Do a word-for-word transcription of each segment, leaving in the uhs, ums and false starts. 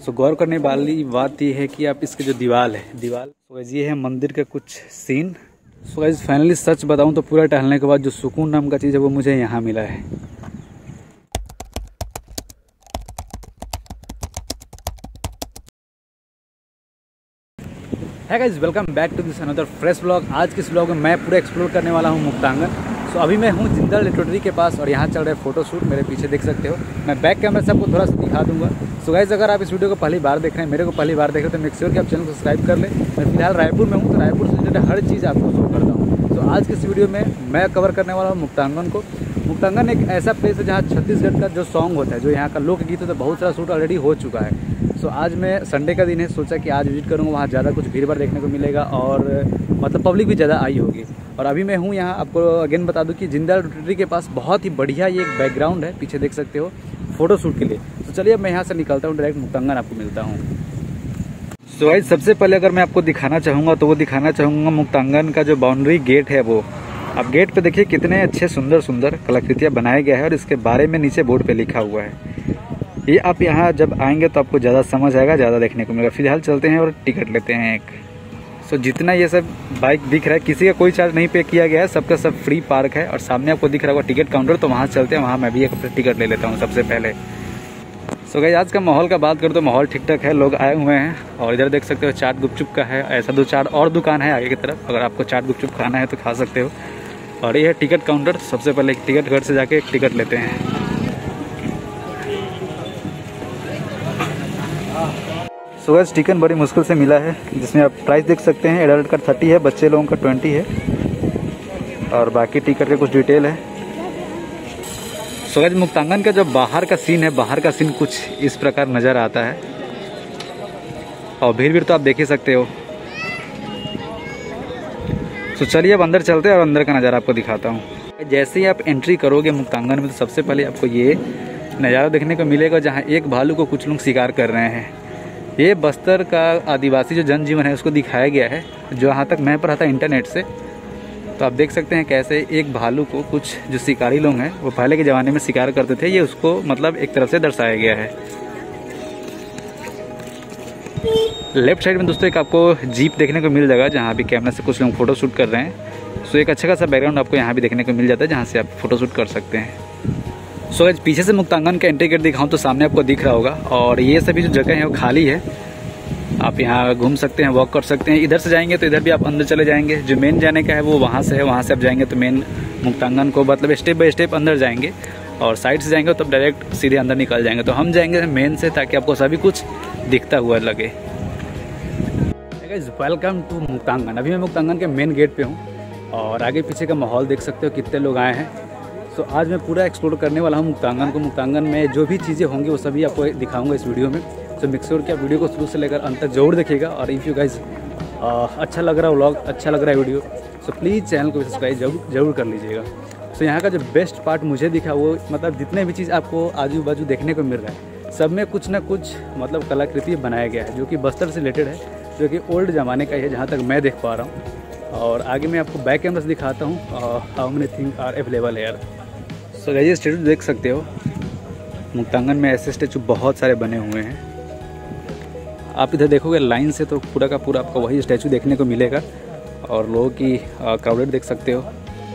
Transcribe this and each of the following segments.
सो गौर करने वाली बात ये है कि आप इसके जो दीवार है दीवार सो ये है मंदिर का कुछ सीन। सो गाइस फाइनली सच बताऊं तो पूरा टहलने के बाद जो सुकून नाम का चीज़ है वो मुझे यहाँ मिला है। Hey guys welcome back to this another fresh blog. आज के इस ब्लॉग में मैं पूरा एक्सप्लोर करने वाला हूँ मुक्तांगन। सो अभी मैं हूँ जिंदल लिटरेरी के पास और यहाँ चल रहा है फोटो शूट। मेरे पीछे देख सकते हो, मैं बैक कैमरा से आपको थोड़ा सा दिखा दूंगा। सो गाइस अगर आप इस वीडियो को पहली बार देख रहे हैं, मेरे को पहली बार देख रहे हैं, तो मेक श्योर कि आप चैनल को सब्सक्राइब कर ले। मैं फिलहाल रायपुर में हूँ, तो रायपुर से रिलेटेड हर चीज़ आपको शो करता हूँ। तो आज के इस वीडियो में मैं कवर करने वाला हूँ मुक्तांगन को। मुक्तांगन एक ऐसा प्लेस है जहाँ छत्तीसगढ़ का जो सॉन्ग होता है, जो यहाँ का लोकगीत होता है, बहुत सारा शूट ऑलरेडी हो चुका है। सो आज मैं संडे का दिन है, सोचा कि आज विजिट करूँगा। वहाँ ज़्यादा कुछ भीड़ भाड़ देखने को मिलेगा और मतलब पब्लिक भी ज़्यादा आई होगी। और अभी मैं हूँ यहाँ, आपको अगेन बता दूँ कि जिंदल लिटरेरी के पास बहुत ही बढ़िया ये एक बैकग्राउंड है, पीछे देख सकते हो, फोटो शूट के लिए। तो चलिए अब मैं यहाँ से निकलता हूँ, डायरेक्ट मुक्तांगन आपको मिलता हूँ। सो गाइस सबसे पहले अगर मैं आपको दिखाना चाहूँगा तो वो दिखाना चाहूँगा मुक्तांगन का जो बाउंड्री गेट है वो। आप गेट पे देखिए कितने अच्छे सुंदर सुंदर कलाकृतियाँ बनाया गया है और इसके बारे में नीचे बोर्ड पे लिखा हुआ है। ये आप यहाँ जब आएंगे तो आपको ज़्यादा समझ आएगा, ज़्यादा देखने को मिलेगा। फिलहाल चलते हैं और टिकट लेते हैं एक। सो जितना ये सब बाइक दिख रहा है, किसी का कोई चार्ज नहीं पे किया गया है, सबका सब फ्री पार्क है। और सामने आपको दिख रहा होगा टिकट काउंटर, तो वहाँ चलते हैं, वहाँ मैं भी एक टिकट ले लेता हूँ सबसे पहले। सो गाइस आज का माहौल का बात करूँ तो माहौल ठीक ठाक है, लोग आए हुए हैं। और इधर देख सकते हो चाट गुपचुप का है, ऐसा दो चार और दुकान है आगे की तरफ, अगर आपको चाट गुपचुप खाना है तो खा सकते हो। और ये है टिकट काउंटर, सबसे पहले टिकट घर से जाके एक टिकट लेते हैं। सो गाइस टिकट बड़ी मुश्किल से मिला है, जिसमें आप प्राइस देख सकते हैं। एडल्ट का थर्टी है, बच्चे लोगों का ट्वेंटी है, और बाकी टिकट के कुछ डिटेल है। सो गाइस मुक्तांगन का जो बाहर का सीन है, बाहर का सीन कुछ इस प्रकार नज़र आता है। और भीड़ भीड़ तो आप देख ही सकते हो। तो चलिए अब अंदर चलते हैं और अंदर का नज़ारा आपको दिखाता हूँ। जैसे ही आप एंट्री करोगे मुक्तांगन में तो सबसे पहले आपको ये नज़ारा देखने को मिलेगा, जहाँ एक भालू को कुछ लोग शिकार कर रहे हैं। ये बस्तर का आदिवासी जो जनजीवन है उसको दिखाया गया है, जो यहाँ तक मैं पढ़ा था इंटरनेट से। तो आप देख सकते हैं कैसे एक भालू को कुछ जो शिकारी लोग हैं वो पहले के ज़माने में शिकार करते थे, ये उसको मतलब एक तरफ से दर्शाया गया है। लेफ्ट साइड में दोस्तों एक आपको जीप देखने को मिल जाएगा, जहाँ भी कैमरा से कुछ लोग फोटो शूट कर रहे हैं। सो एक अच्छा खासा बैकग्राउंड आपको यहाँ भी देखने को मिल जाता है, जहाँ से आप फोटो शूट कर सकते हैं। सो गाइस पीछे से मुक्तांगन का एंट्री गेट दिखाऊं तो सामने आपको दिख रहा होगा, और ये सभी जो जगह है वो खाली है। आप यहाँ घूम सकते हैं, वॉक कर सकते हैं। इधर से जाएंगे तो इधर भी आप अंदर चले जाएंगे। जो मेन जाने का है वो वहाँ से है, वहाँ से आप जाएंगे तो मेन मुक्तांगन को मतलब स्टेप बाय स्टेप अंदर जाएंगे, और साइड से जाएंगे तो डायरेक्ट सीधे अंदर निकल जाएंगे। तो हम जाएंगे मेन से, ताकि आपको सभी कुछ दिखता हुआ लगे। Welcome to Muktangan. अभी मैं मुक्तांगन के मेन गेट पे हूँ और आगे पीछे का माहौल देख सकते हो, कितने लोग आए हैं। तो आज मैं पूरा एक्सप्लोर करने वाला हूँ मुक्तांगन को। मुक्तांगन में जो भी चीज़ें होंगी वो सभी आपको दिखाऊंगा इस वीडियो में। तो मेक श्योर कि आप वीडियो को शुरू से लेकर अंत तक जरूर देखिएगा। और इफ़ यू गाइस अच्छा लग रहा है व्लॉग, अच्छा लग रहा है वीडियो, सो प्लीज़ चैनल को सब्सक्राइब जरूर जरूर कर लीजिएगा। सो यहाँ का जो बेस्ट पार्ट मुझे दिखा वो मतलब जितने भी चीज़ आपको आजू बाजू देखने को मिल रहा है, सब में कुछ ना कुछ मतलब कलाकृति बनाया गया है, जो कि बस्तर से रिलेटेड है, जो कि ओल्ड ज़माने का ही है जहाँ तक मैं देख पा रहा हूँ। और आगे मैं आपको बैक कैमरा से दिखाता हूँ how many thing are available here. So guys ये स्टैचू देख सकते हो, मुक्तांगन में ऐसे स्टैचू बहुत सारे बने हुए हैं। आप इधर देखोगे लाइन से तो पूरा का पूरा आपको वही स्टैचू देखने को मिलेगा, और लोगों की क्राउडेड देख सकते हो।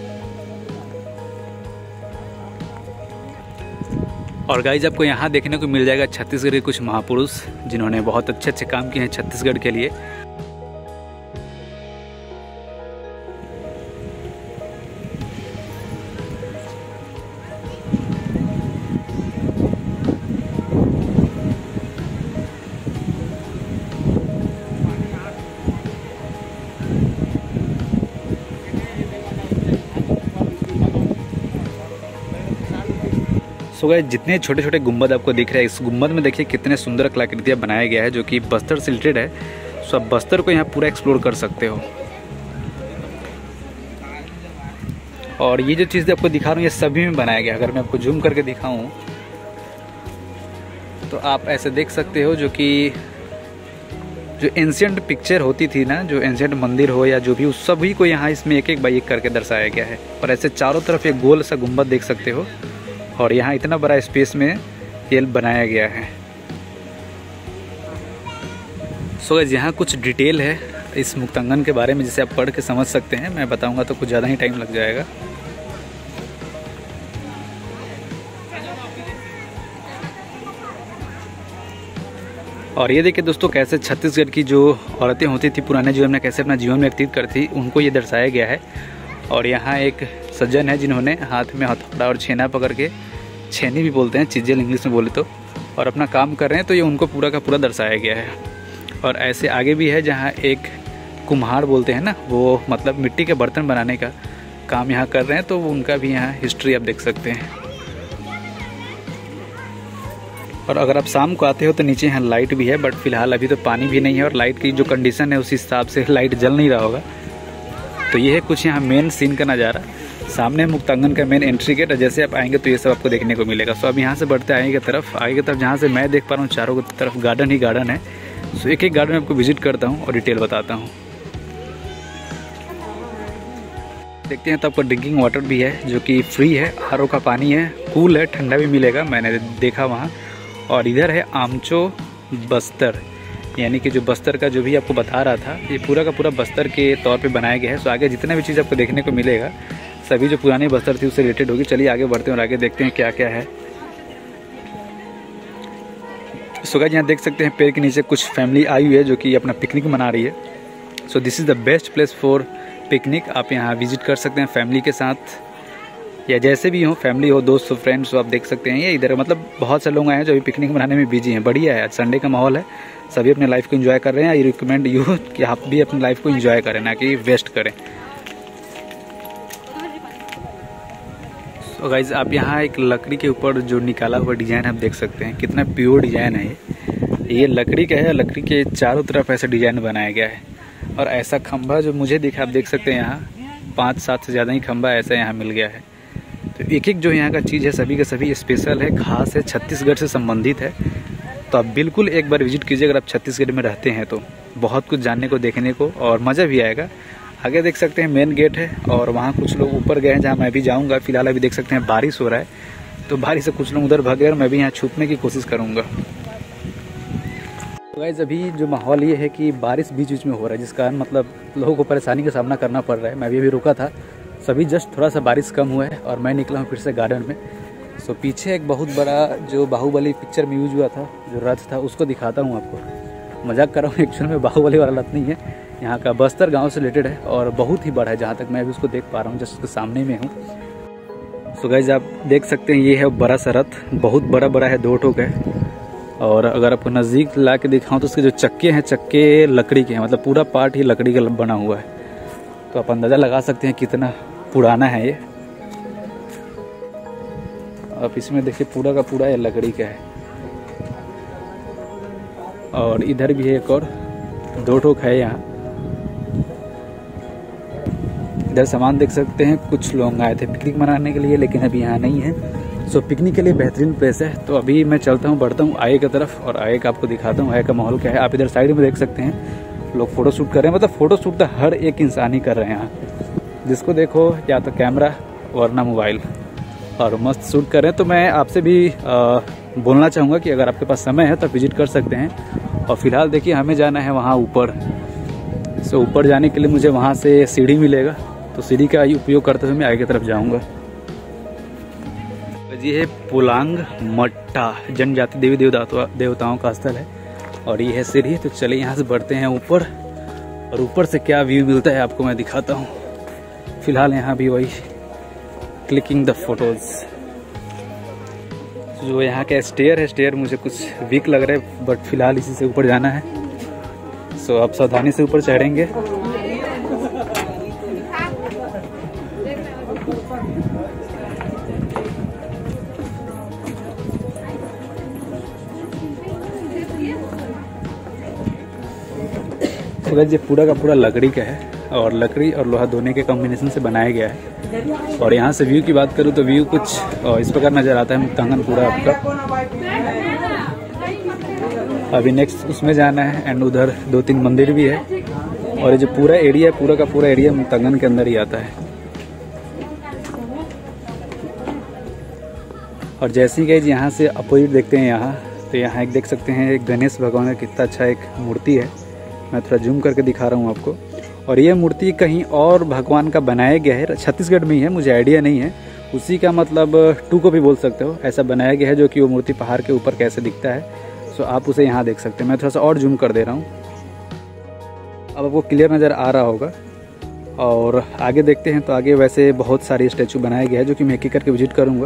और गाइस आपको यहाँ देखने को मिल जाएगा छत्तीसगढ़ के कुछ महापुरुष, जिन्होंने बहुत अच्छे अच्छे काम किए हैं छत्तीसगढ़ के लिए। सो गाइस जितने छोटे छोटे गुंबद आपको दिख रहे हैं, इस गुंबद में देखिए कितने सुंदर कलाकृतियाँ बनाया गया है, जो कि बस्तर से रिलेटेड है। सो आप बस्तर को यहाँ पूरा एक्सप्लोर कर सकते हो। और ये जो चीज़ें आपको दिखा रहा हूँ ये सभी में बनाया गया है। अगर मैं आपको जूम करके दिखाऊँ तो आप ऐसे देख सकते हो, जो कि जो एंशिएंट पिक्चर होती थी ना, जो एंशिएंट मंदिर हो या जो भी, उस सभी को यहाँ इसमें एक एक बाई एक करके दर्शाया गया है। और ऐसे चारों तरफ एक गोल सा गुंबद देख सकते हो, और यहाँ इतना बड़ा स्पेस में ये बनाया गया है। सो गाइस यहाँ कुछ डिटेल है इस मुक्तांगन के बारे में जिसे आप पढ़ के समझ सकते हैं। मैं बताऊंगा तो कुछ ज़्यादा ही टाइम लग जाएगा। और ये देखिए दोस्तों कैसे छत्तीसगढ़ की जो औरतें होती थी पुराने जीवन में कैसे अपना जीवन व्यतीत करती उनको ये दर्शाया गया है। और यहाँ एक सज्जन है जिन्होंने हाथ में हथौड़ा और छेना पकड़ के, छेनी भी बोलते हैं चिज्जल इंग्लिश में बोले तो, और अपना काम कर रहे हैं। तो ये उनको पूरा का पूरा दर्शाया गया है। और ऐसे आगे भी है जहाँ एक कुम्हार बोलते हैं ना, वो मतलब मिट्टी के बर्तन बनाने का काम यहाँ कर रहे हैं। तो उनका भी यहाँ हिस्ट्री आप देख सकते हैं। और अगर आप शाम को आते हो तो नीचे यहाँ लाइट भी है, बट फिलहाल अभी तो पानी भी नहीं है और लाइट की जो कंडीशन है उस हिसाब से लाइट जल नहीं रहा होगा। तो ये है कुछ यहाँ मेन सीन का नज़ारा। सामने मुक्तांगन का मेन एंट्री गेट है। जैसे आप आएंगे तो ये सब आपको देखने को मिलेगा। सो अब यहाँ से बढ़ते आगे की तरफ आगे की तरफ जहाँ से मैं देख पा रहा हूँ चारों की तरफ गार्डन ही गार्डन है। सो एक एक गार्डन में आपको विजिट करता हूँ और डिटेल बताता हूँ। देखते हैं तो आपको ड्रिंकिंग वाटर भी है जो कि फ्री है, आर ओ का पानी है, कूल है, ठंडा भी मिलेगा, मैंने देखा वहाँ। और इधर है आमचो बस्तर, यानी कि जो बस्तर का जो भी आपको बता रहा था ये पूरा का पूरा बस्तर के तौर पे बनाया गया है। सो आगे जितना भी चीज़ आपको देखने को मिलेगा सभी जो पुरानी बस्तर थी उससे रिलेटेड होगी। चलिए आगे बढ़ते हैं और आगे देखते हैं क्या क्या है। सो गाइस यहाँ देख सकते हैं पेड़ के नीचे कुछ फैमिली आई हुई है जो कि अपना पिकनिक मना रही है। So this is the best place for picnic. आप यहाँ विजिट कर सकते हैं फैमिली के साथ या जैसे भी हो, फैमिली हो, दोस्त हो, फ्रेंड्स हो, आप देख सकते हैं। ये इधर मतलब बहुत से लोग आए हैं जो अभी पिकनिक मनाने में बिजी हैं। बढ़िया है, आज संडे का माहौल है, सभी अपने लाइफ को एंजॉय कर रहे हैं। आई रिकमेंड यू कि आप भी अपनी लाइफ को एंजॉय करें, ना कि वेस्ट करें। तो गाइज आप यहाँ एक लकड़ी के ऊपर जो निकाला हुआ डिज़ाइन आप देख सकते हैं, कितना प्योर डिज़ाइन है ये ये लकड़ी का है। लकड़ी के चारों तरफ ऐसा डिज़ाइन बनाया गया है। और ऐसा खंभा जो मुझे दिखा आप देख सकते हैं, यहाँ पाँच सात से ज़्यादा ही खंभा ऐसा यहाँ मिल गया है। तो एक एक जो यहाँ का चीज़ है सभी का सभी स्पेशल है, खास है, छत्तीसगढ़ से संबंधित है। तो आप बिल्कुल एक बार विजिट कीजिए अगर आप छत्तीसगढ़ में रहते हैं तो। बहुत कुछ जानने को, देखने को और मज़ा भी आएगा। आगे देख सकते हैं मेन गेट है और वहाँ कुछ लोग ऊपर गए हैं जहाँ मैं भी जाऊँगा। फिलहाल अभी देख सकते हैं बारिश हो रहा है, तो बारिश से कुछ लोग उधर भाग गए और मैं भी यहाँ छुपने की कोशिश करूँगा। तो गाइस अभी जो माहौल ये है कि बारिश बीच बीच में हो रहा है, जिस कारण मतलब लोगों को परेशानी का सामना करना पड़ रहा है। मैं भी अभी रुका था, सभी जस्ट थोड़ा सा बारिश कम हुआ है और मैं निकला हूँ फिर से गार्डन में। सो पीछे एक बहुत बड़ा जो बाहुबली पिक्चर में यूज हुआ था जो रथ था उसको दिखाता हूँ आपको। मजाक कर रहा हूँ, एक्चुअल में बाहुबली वाला रथ नहीं है, यहाँ का बस्तर गांव से रिलेटेड है और बहुत ही बड़ा है। जहाँ तक मैं अभी उसको देख पा रहा हूँ, जस्ट उसके सामने में हूँ। सो गाइस आप देख सकते हैं ये है बड़ा सा रथ, बहुत बड़ा बड़ा है, दो ठोक है। और अगर आपको नज़दीक ला के दिखाऊँ तो उसके जो चक्के हैं, चक्के लकड़ी के हैं, मतलब पूरा पार्ट ही लकड़ी का बना हुआ है। तो आप अंदाज़ा लगा सकते हैं कितना पुराना है ये। अब इसमें देखिए पूरा का पूरा ये लकड़ी का है। और इधर भी है एक और, दो ठोक है यहाँ। इधर सामान देख सकते हैं, कुछ लोग आए थे पिकनिक मनाने के लिए लेकिन अभी यहाँ नहीं है। सो पिकनिक के लिए बेहतरीन प्लेस है। तो अभी मैं चलता हूँ, बढ़ता हूँ आगे की तरफ और आगे का आपको दिखाता हूँ आगे का माहौल क्या है। आप इधर साइड में देख सकते हैं लोग फोटो शूट कर रहे हैं, मतलब फोटो शूट तो हर एक इंसान ही कर रहे हैं यहाँ। जिसको देखो या तो कैमरा वरना मोबाइल, और मस्त शूट कर रहे हैं। तो मैं आपसे भी आ, बोलना चाहूँगा कि अगर आपके पास समय है तो विजिट कर सकते हैं। और फिलहाल देखिए हमें जाना है वहाँ ऊपर। सो ऊपर जाने के लिए मुझे वहाँ से सीढ़ी मिलेगा, तो सीढ़ी का उपयोग करते हुए मैं आगे की तरफ जाऊँगा। ये है पुलांग मट्टा, जनजाति देवी देवता देवताओं का स्थल है और ये है सीढ़ी। तो चलिए यहाँ से बढ़ते हैं ऊपर और ऊपर से क्या व्यू मिलता है आपको मैं दिखाता हूँ। फिलहाल यहाँ भी वही क्लिकिंग द फोटोज। जो यहाँ का स्टेयर है, स्टेयर मुझे कुछ वीक लग रहा है बट फिलहाल इसी से ऊपर जाना है। सो आप सावधानी से ऊपर चढ़ेंगे। तो ये पूरा का पूरा लकड़ी का है और लकड़ी और लोहा दोनों के कॉम्बिनेशन से बनाया गया है। और यहाँ से व्यू की बात करूँ तो व्यू कुछ इस प्रकार नज़र आता है मुक्तांगन पूरा आपका। अभी नेक्स्ट उसमें जाना है एंड उधर दो तीन मंदिर भी है और ये जो पूरा एरिया पूरा का पूरा एरिया मुक्तांगन के अंदर ही आता है। और जैसे ही यहाँ से अपोजिट देखते हैं यहाँ, तो यहाँ एक देख सकते हैं एक गणेश भगवान का कितना अच्छा एक मूर्ति है मैं थोड़ा जूम करके दिखा रहा हूँ आपको। और ये मूर्ति कहीं और भगवान का बनाया गया है, छत्तीसगढ़ में ही है, मुझे आइडिया नहीं है। उसी का मतलब टू को भी बोल सकते हो, ऐसा बनाया गया है जो कि वो मूर्ति पहाड़ के ऊपर कैसे दिखता है। सो आप उसे यहाँ देख सकते हैं। मैं थोड़ा सा और जूम कर दे रहा हूँ, अब आपको क्लियर नज़र आ रहा होगा। और आगे देखते हैं तो आगे वैसे बहुत सारी स्टैचू बनाया गया है जो कि मैं एक एक करके विजिट करूँगा।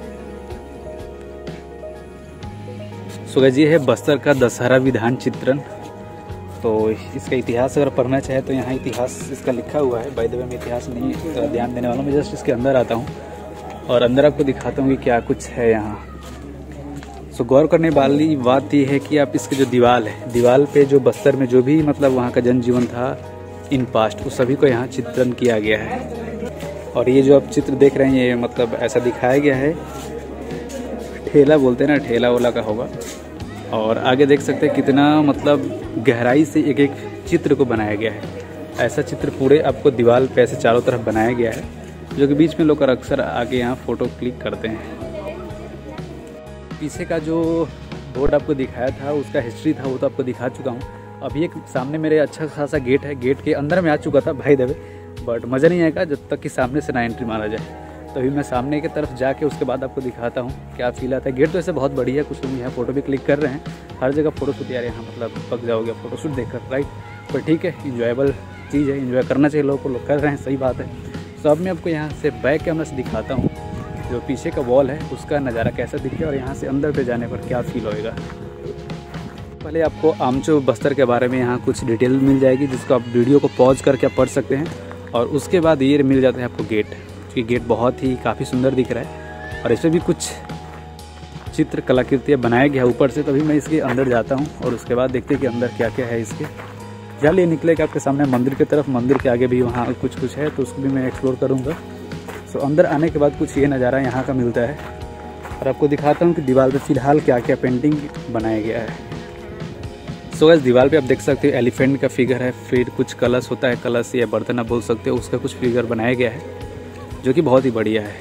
सो गाइस, ये है बस्तर का दशहरा विधान चित्रण। तो इसका इतिहास अगर पढ़ना चाहे तो यहाँ इतिहास इसका लिखा हुआ है। बाय द वे मैं इतिहास नहीं ध्यान देने वाला हूँ, मैं जस्ट इसके अंदर आता हूँ और अंदर आपको दिखाता हूँ कि क्या कुछ है यहाँ। सो गौर करने वाली बात ये है कि आप इसके जो दीवार है, दीवार पे जो बस्तर में जो भी मतलब वहाँ का जनजीवन था इन पास्ट, उस सभी को यहाँ चित्रण किया गया है। और ये जो आप चित्र देख रहे हैं ये मतलब ऐसा दिखाया गया है, ठेला बोलते हैं ना, ठेला ओला का होगा। और आगे देख सकते हैं कितना मतलब गहराई से एक एक चित्र को बनाया गया है। ऐसा चित्र पूरे आपको दीवार पे ऐसे चारों तरफ बनाया गया है, जो कि बीच में लोग अक्सर आगे यहाँ फ़ोटो क्लिक करते हैं। पीछे का जो बोर्ड आपको दिखाया था उसका हिस्ट्री था, वो तो आपको दिखा चुका हूँ। अभी एक सामने मेरे अच्छा खासा गेट है, गेट के अंदर में आ चुका था भाई देवे, बट मज़ा नहीं आएगा जब तक कि सामने से ना एंट्री मारा जाए। तो अभी मैं सामने की तरफ जाके उसके बाद आपको दिखाता हूँ क्या फील आता है। गेट तो ऐसे बहुत बढ़िया है, कुछ लोग यहाँ फ़ोटो भी क्लिक कर रहे हैं। हर जगह फ़ोटो शूट यार, यहाँ मतलब पक जाओगे फ़ोटो शूट देखकर, राइट। पर ठीक है, इंजॉयबल चीज़ है, इंजॉय करना चाहिए, लोगों को लोग कर रहे हैं, सही बात है। तो अब मैं आपको यहाँ से बैक कैमरा से दिखाता हूँ जो पीछे का वॉल है उसका नज़ारा कैसा दिखे और यहाँ से अंदर पे जाने पर क्या फील होएगा। पहले आपको आमचो बस्तर के बारे में यहाँ कुछ डिटेल मिल जाएगी, जिसको आप वीडियो को पॉज करके आप पढ़ सकते हैं। और उसके बाद ये मिल जाता है आपको गेट, क्योंकि गेट बहुत ही काफ़ी सुंदर दिख रहा है और इसमें भी कुछ चित्र कलाकृतियाँ बनाया गया है ऊपर से। तभी मैं इसके अंदर जाता हूँ और उसके बाद देखते हैं कि अंदर क्या क्या है इसके। जल्द ये निकलेगा आपके सामने मंदिर की तरफ, मंदिर के आगे भी वहाँ कुछ कुछ है तो उसको भी मैं एक्सप्लोर करूँगा। सो अंदर आने के बाद कुछ ये नज़ारा यहाँ का मिलता है और आपको दिखाता हूँ कि दीवार पे फ़िलहाल क्या क्या पेंटिंग बनाया गया है। सो गाइस, दीवार पे आप देख सकते हो एलिफेंट का फिगर है, फिर कुछ कलश होता है, कलश या बर्तन आप बोल सकते हो, उसका कुछ फिगर बनाया गया है जो कि बहुत ही बढ़िया है।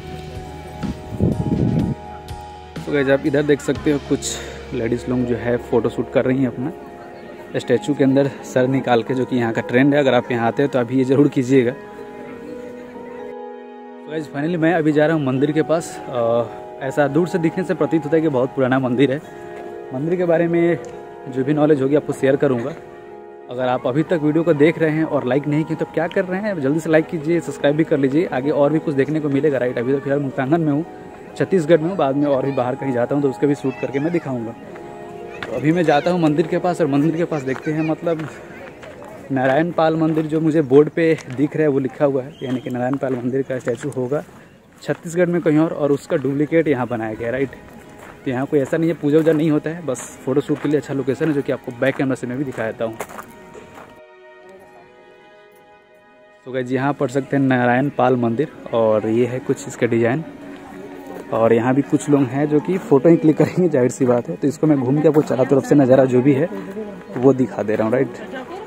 तो गाइस, आप इधर देख सकते हो कुछ लेडीज़ लोग जो है फ़ोटो शूट कर रही हैं अपना स्टैचू के अंदर सर निकाल के, जो कि यहाँ का ट्रेंड है। अगर आप यहाँ आते हैं तो अभी ये ज़रूर कीजिएगा। तो गाइस, फाइनली मैं अभी जा रहा हूँ मंदिर के पास। आ, ऐसा दूर से दिखने से प्रतीत होता है कि बहुत पुराना मंदिर है। मंदिर के बारे में जो भी नॉलेज होगी आपको शेयर करूँगा। अगर आप अभी तक वीडियो को देख रहे हैं और लाइक नहीं किए तो क्या कर रहे हैं, जल्दी से लाइक कीजिए, सब्सक्राइब भी कर लीजिए। आगे और भी कुछ देखने को मिलेगा, राइट। अभी तो फिलहाल मुक्तांगन में हूँ, छत्तीसगढ़ में हूँ, बाद में और भी बाहर कहीं जाता हूँ तो उसका भी शूट करके मैं दिखाऊँगा। तो अभी मैं जाता हूँ मंदिर के पास और मंदिर के पास देखते हैं मतलब नारायण पाल मंदिर जो मुझे बोर्ड पे दिख रहा है वो लिखा हुआ है, यानी कि नारायण पाल मंदिर का स्टैचू होगा छत्तीसगढ़ में कहीं और, और उसका डुप्लीकेट यहाँ बनाया गया, राइट। तो यहाँ कोई ऐसा नहीं है, पूजा वूजा नहीं होता है, बस फोटो शूट के लिए अच्छा लोकेशन है, जो कि आपको बैक कैमरा से मैं भी दिखा देता हूँ। तो गाइस, यहाँ पढ़ सकते हैं नारायण पाल मंदिर और ये है कुछ इसका डिज़ाइन। और यहाँ भी कुछ लोग हैं जो कि फ़ोटो ही क्लिक करेंगे, जाहिर सी बात है। तो इसको मैं घूम के आपको चारों तरफ से नज़ारा जो भी है वो दिखा दे रहा हूँ, राइट।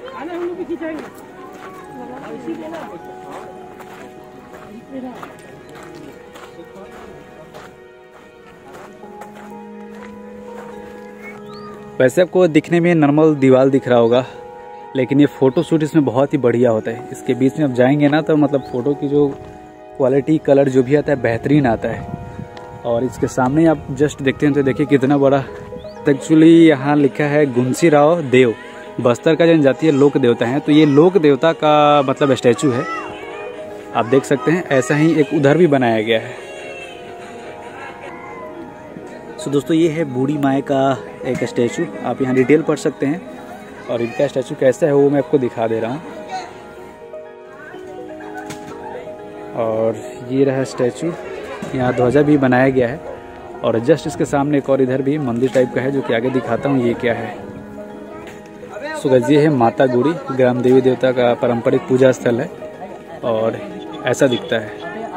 वैसे आपको दिखने में नॉर्मल दीवार दिख रहा होगा, लेकिन ये फ़ोटो शूट इसमें बहुत ही बढ़िया होता है। इसके बीच में आप जाएंगे ना तो मतलब फ़ोटो की जो क्वालिटी, कलर जो भी आता है बेहतरीन आता है। और इसके सामने आप जस्ट देखते हैं तो देखिए कितना बड़ा, एक्चुअली यहाँ लिखा है गुंसी राव देव, बस्तर का जनजातीय लोक देवता है। तो ये लोक देवता का मतलब स्टैचू है, आप देख सकते हैं। ऐसा ही एक उधर भी बनाया गया है। सो दोस्तों, ये है बूढ़ी माए का एक स्टैचू, आप यहाँ डिटेल पढ़ सकते हैं। और इनका स्टैचू कैसा है वो मैं आपको दिखा दे रहा हूँ। और ये रहा स्टैचू, यहाँ ध्वजा भी बनाया गया है। और जस्ट इसके सामने एक और इधर भी मंदिर टाइप का है, जो कि आगे दिखाता हूँ ये क्या है। सो गाइस, ये है माता गुड़ी, ग्राम देवी देवता का पारंपरिक पूजा स्थल है और ऐसा दिखता है।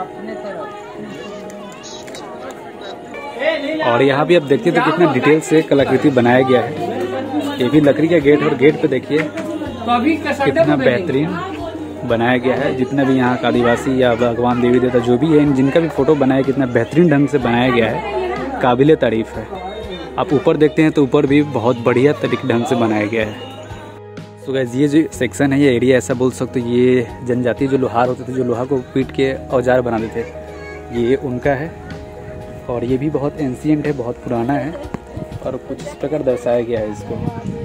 और यहाँ भी आप देखिए तो कितना डिटेल से कलाकृति बनाया गया है। ये भी लकड़ी का गेट, और गेट पे देखिए कितना बेहतरीन बनाया गया है। जितना भी यहाँ का आदिवासी या भगवान देवी देवता जो भी है, जिनका भी फोटो बनाया, कितना बेहतरीन ढंग से बनाया गया है, काबिले तारीफ है। आप ऊपर देखते हैं तो ऊपर भी बहुत बढ़िया तरीके ढंग से बनाया गया है। सो गाइस ये जो सेक्शन है, ये एरिया ऐसा बोल सकते हो, ये जनजाति जो लोहार होते थे, जो लोहा को पीट के औजार बनाते थे, ये उनका है। और ये भी बहुत एंशिएंट है, बहुत पुराना है और कुछ इस प्रकार दर्शाया गया है इसको।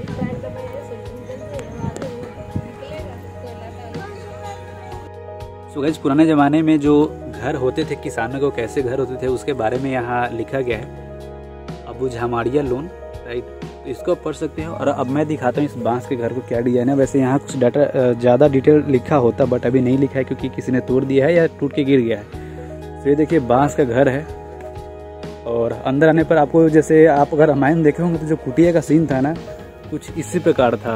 सो गाइस पुराने ज़माने में जो घर होते थे, किसानों को कैसे घर होते थे, उसके बारे में यहाँ लिखा गया है। अबू झामाड़िया लोन, राइट, तो इसको पढ़ सकते हो। और अब मैं दिखाता हूँ इस बांस के घर को क्या डिजाइन है। वैसे यहाँ कुछ डाटा ज़्यादा डिटेल लिखा होता, बट अभी नहीं लिखा है क्योंकि किसी ने तोड़ दिया है या टूट के गिर गया है। तो ये देखिए बांस का घर है। और अंदर आने पर आपको, जैसे आप अगर रामायण देखे होंगे तो जो कुटिया का सीन था ना, कुछ इसी प्रकार था।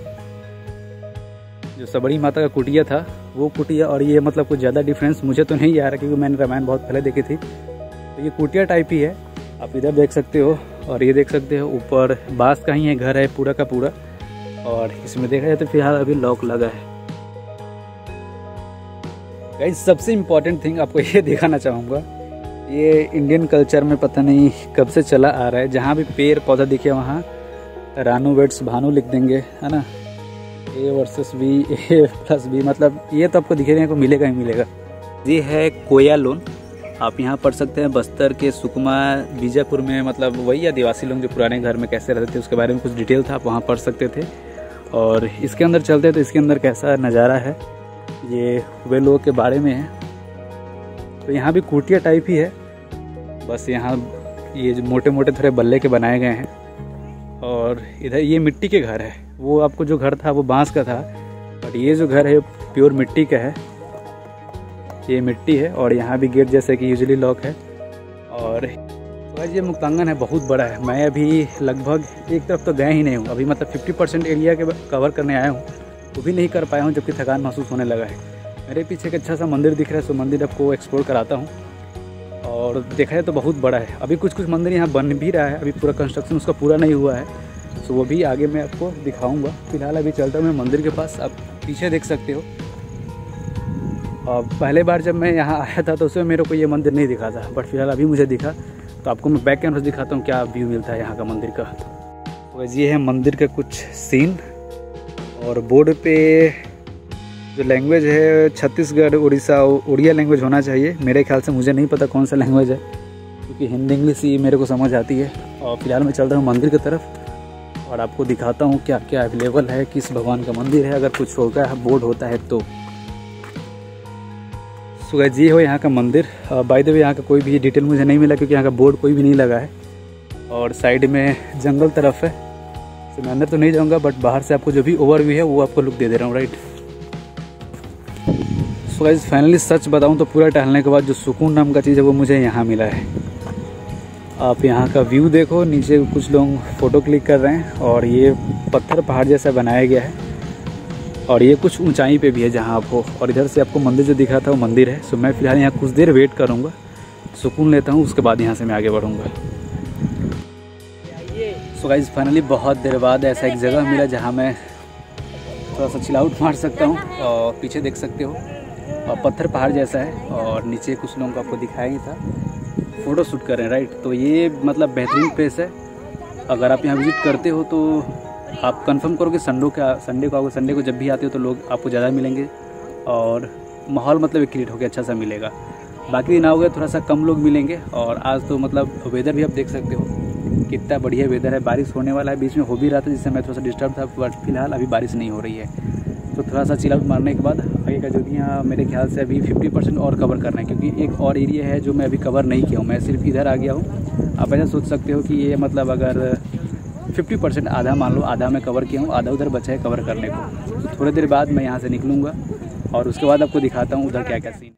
जो सबरी माता का कुटिया था वो कुटिया और ये मतलब कुछ ज़्यादा डिफरेंस मुझे तो नहीं आ रहा क्योंकि मैंने रामायण बहुत पहले देखी थी। तो ये कुटिया टाइप ही है, आप इधर देख सकते हो और ये देख सकते हो। ऊपर बांस का ही है घर है पूरा का पूरा। और इसमें देखा जाए तो फिलहाल अभी लॉक लगा है। गाइस सबसे इम्पोर्टेंट थिंग आपको ये दिखाना चाहूँगा, ये इंडियन कल्चर में पता नहीं कब से चला आ रहा है। जहाँ भी पेड़ पौधा दिखे वहाँ रानू वेट्स भानु लिख देंगे, है ना। A versus B, A plus B, मतलब ये तो आपको दिखने को मिलेगा ही मिलेगा। ये है कोया लोन, आप यहाँ पढ़ सकते हैं। बस्तर के सुकमा बीजापुर में, मतलब वही आदिवासी लोग जो पुराने घर में कैसे रहते थे उसके बारे में कुछ डिटेल था, आप वहाँ पढ़ सकते थे। और इसके अंदर चलते तो इसके अंदर कैसा नज़ारा है, ये वे लोगों के बारे में है। तो यहाँ भी कुटिया टाइप ही है, बस यहाँ ये जो मोटे मोटे थोड़े बल्ले के बनाए गए हैं। और इधर ये मिट्टी के घर है। वो आपको जो घर था वो बांस का था, बट ये जो घर है प्योर मिट्टी का है। ये मिट्टी है और यहाँ भी गेट जैसे कि यूजुअली लॉक है। और तो ये मुक्तांगन है, बहुत बड़ा है। मैं अभी लगभग एक तरफ तो गया ही नहीं हूँ अभी, मतलब फिफ्टी परसेंट एरिया के कवर करने आया हूँ, वो भी नहीं कर पाया हूँ जबकि थकान महसूस होने लगा है। मेरे पीछे एक अच्छा सा मंदिर दिख रहा है, सो मंदिर आपको एक्सप्लोर कराता हूँ। और देखा जाए तो बहुत बड़ा है। अभी कुछ कुछ मंदिर यहाँ बन भी रहा है, अभी पूरा कंस्ट्रक्शन उसका पूरा नहीं हुआ है, सो वो भी आगे मैं आपको दिखाऊंगा। फिलहाल अभी चलता हूँ मैं मंदिर के पास, आप पीछे देख सकते हो। और पहले बार जब मैं यहाँ आया था तो उसमें मेरे को ये मंदिर नहीं दिखा था, बट फिलहाल अभी मुझे दिखा, तो आपको मैं बैक कैमरा से दिखाता हूँ क्या व्यू मिलता है यहाँ का मंदिर का। तो ये है मंदिर का कुछ सीन। और बोर्ड पे जो लैंग्वेज है छत्तीसगढ़ उड़ीसा उड़िया लैंग्वेज होना चाहिए मेरे ख्याल से, मुझे नहीं पता कौन सा लैंग्वेज है क्योंकि हिंदी इंग्लिश ही मेरे को समझ आती है। और फिलहाल मैं चल रहा हूँ मंदिर की तरफ और आपको दिखाता हूँ क्या क्या अवेलेबल है, किस भगवान का मंदिर है, अगर कुछ होगा बोर्ड होता है तो। सो गाइस ये हो यहाँ का मंदिर। बाय द वे यहाँ का कोई भी डिटेल मुझे नहीं मिला क्योंकि यहाँ का बोर्ड कोई भी नहीं लगा है। और साइड में जंगल तरफ है, तो मैं अंदर तो नहीं जाऊँगा, बट बाहर से आपको जो भी ओवरव्यू है वो आपको लुक दे दे रहा हूँ, राइट। सो गाइस फाइनली सच बताऊं तो पूरा टहलने के बाद जो सुकून नाम का चीज़ है वो मुझे यहाँ मिला है। आप यहाँ का व्यू देखो, नीचे कुछ लोग फ़ोटो क्लिक कर रहे हैं और ये पत्थर पहाड़ जैसा बनाया गया है और ये कुछ ऊंचाई पे भी है जहाँ आप हो। और इधर से आपको मंदिर जो दिखा था वो मंदिर है। सो मैं फिलहाल यहाँ कुछ देर वेट करूँगा, सुकून लेता हूँ, उसके बाद यहाँ से मैं आगे बढ़ूँगा। सो गाइस फाइनली बहुत देर बाद ऐसा एक जगह मिला जहाँ मैं थोड़ा सा चिल आउट मार सकता हूँ। और पीछे देख सकते हो और पत्थर पहाड़ जैसा है और नीचे कुछ लोगों को आपको दिखाया ही था, फ़ोटो शूट कर रहे हैं, राइट। तो ये मतलब बेहतरीन प्लेस है। अगर आप यहाँ विजिट करते हो तो आप कंफर्म करो कि संडे का संडे को आओगे। संडे को जब भी आते हो तो लोग आपको ज़्यादा मिलेंगे और माहौल मतलब एक क्रिएट होकर अच्छा सा मिलेगा। बाकी दिन आओगे थोड़ा सा कम लोग मिलेंगे। और आज तो मतलब वेदर भी आप देख सकते हो कितना बढ़िया वेदर है, बारिश होने वाला है, बीच में हो भी रहा था जिससे मैं थोड़ा सा डिस्टर्ब था, बट फिलहाल अभी बारिश नहीं हो रही है। तो थोड़ा सा चिल आउट मारने के बाद आगे का जो भी यहाँ मेरे ख्याल से अभी फिफ्टी परसेंट और कवर करना है क्योंकि एक और एरिया है जो मैं अभी कवर नहीं किया हूँ, मैं सिर्फ इधर आ गया हूँ। आप ऐसा सोच सकते हो कि ये मतलब अगर फिफ्टी परसेंट आधा मान लो, आधा मैं कवर किया हूँ, आधा उधर बचा है कवर करने को। तो थोड़ी देर बाद मैं यहाँ से निकलूँगा और उसके बाद आपको दिखाता हूँ उधर क्या क्या सीन।